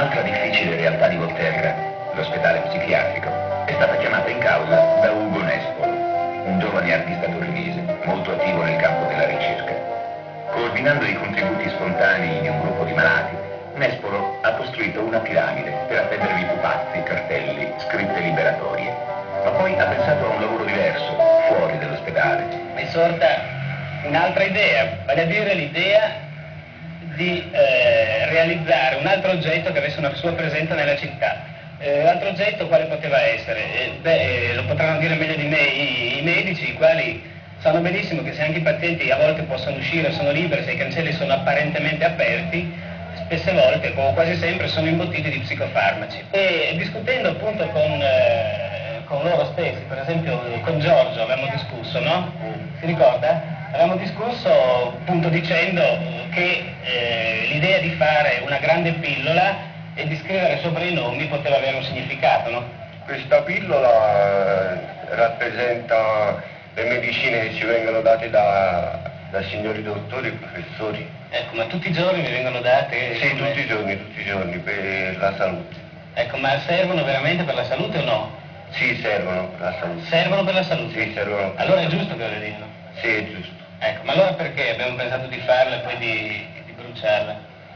Un'altra difficile realtà di Volterra, l'ospedale psichiatrico, è stata chiamata in causa da Ugo Nespolo, un giovane artista torinese molto attivo nel campo della ricerca. Coordinando i contributi spontanei di un gruppo di malati, Nespolo ha costruito una piramide per appendervi pupazzi, cartelli, scritte liberatorie. Ma poi ha pensato a un lavoro diverso, fuori dall'ospedale. È sorta un'altra idea, vale a dire l'idea di realizzare un altro oggetto che avesse una sua presenza nella città. L'altro oggetto quale poteva essere? Lo potranno dire meglio di me i medici, i quali sanno benissimo che se anche i pazienti a volte possono uscire, sono liberi, se i cancelli sono apparentemente aperti, spesse volte, o quasi sempre, sono imbottiti di psicofarmaci. E discutendo appunto con loro stessi, per esempio con Giorgio avevamo discusso, no? Si ricorda? Avevamo discusso appunto dicendo che l'idea di fare una grande pillola e di scrivere sopra i nomi poteva avere un significato, no? Questa pillola rappresenta le medicine che ci vengono date da signori dottori e professori. Ecco, ma tutti i giorni vi vengono date? Sì, tutti i giorni, per la salute. Ecco, ma servono veramente per la salute o no? Sì, servono per la salute. Servono per la salute? Sì, servono. Allora è giusto che lo dino? Sì, è giusto. Ecco, ma allora perché abbiamo pensato di farla e poi di bruciarla?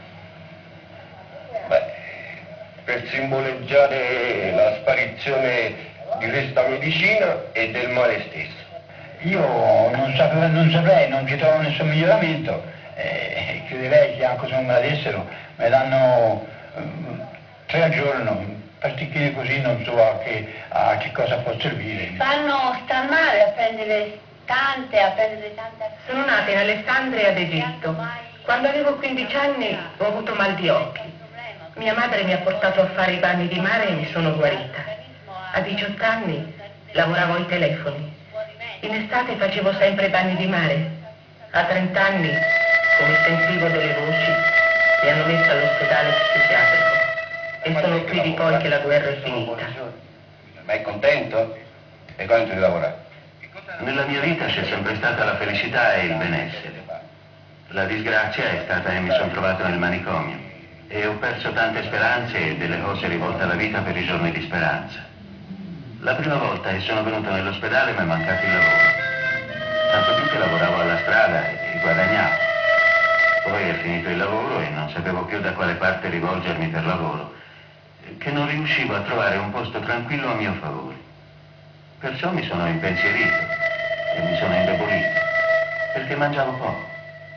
Beh, per simboleggiare la sparizione di questa medicina e del male stesso. Io non saprei, non ci trovo nessun miglioramento, chiuderei che anche se non me la dessero, me danno 3 al giorno, pasticchine così non so a che cosa può servire. Stanno male a prendere tante. Sono nata in Alessandria d'Egitto. Quando avevo 15 anni ho avuto mal di occhi. Mia madre mi ha portato a fare i bagni di mare e mi sono guarita. A 18 anni lavoravo ai telefoni. In estate facevo sempre i bagni di mare. A 30 anni, come sentivo delle voci, mi hanno messo all'ospedale psichiatrico. E sono qui di poi che la guerra è finita. Ma è contento? E quanto di lavorare? Nella mia vita c'è sempre stata la felicità e il benessere. La disgrazia è stata che mi sono trovato nel manicomio e ho perso tante speranze e delle cose rivolte alla vita per i giorni di speranza. La prima volta che sono venuto nell'ospedale mi è mancato il lavoro, tanto più che lavoravo alla strada e guadagnavo. Poi è finito il lavoro e non sapevo più da quale parte rivolgermi per lavoro, che non riuscivo a trovare un posto tranquillo a mio favore. Perciò mi sono impensierito e mi sono indebolito, perché mangiavo poco.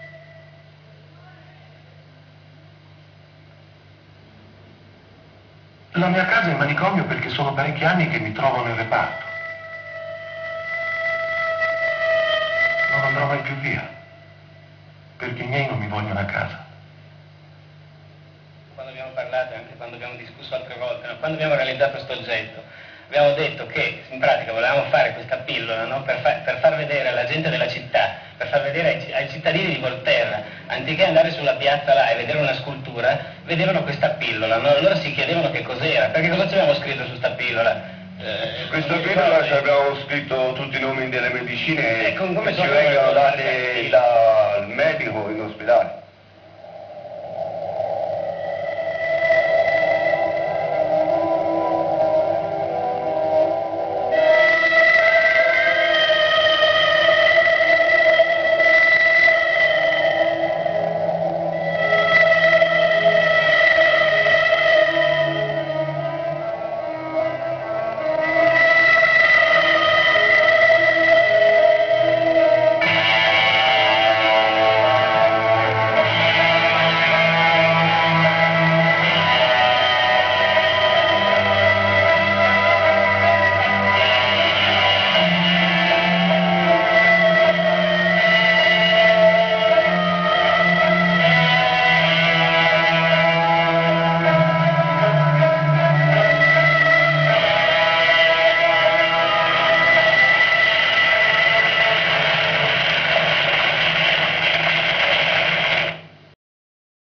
La mia casa è in manicomio perché sono parecchi anni che mi trovo nel reparto. Non andrò mai più via, perché i miei non mi vogliono a casa. Quando abbiamo parlato e anche quando abbiamo discusso altre volte, no? Quando abbiamo realizzato questo oggetto, abbiamo detto che in pratica volevamo fare questa pillola, no? per far vedere alla gente della città, per far vedere ai cittadini di Volterra, anziché andare sulla piazza là e vedere una scultura, vedevano questa pillola, no? Allora si chiedevano che cos'era, perché cosa ci avevamo scritto su questa pillola? Su questa pillola ci abbiamo scritto tutti i nomi delle medicine come che ci sono vengono le date dal medico in ospedale.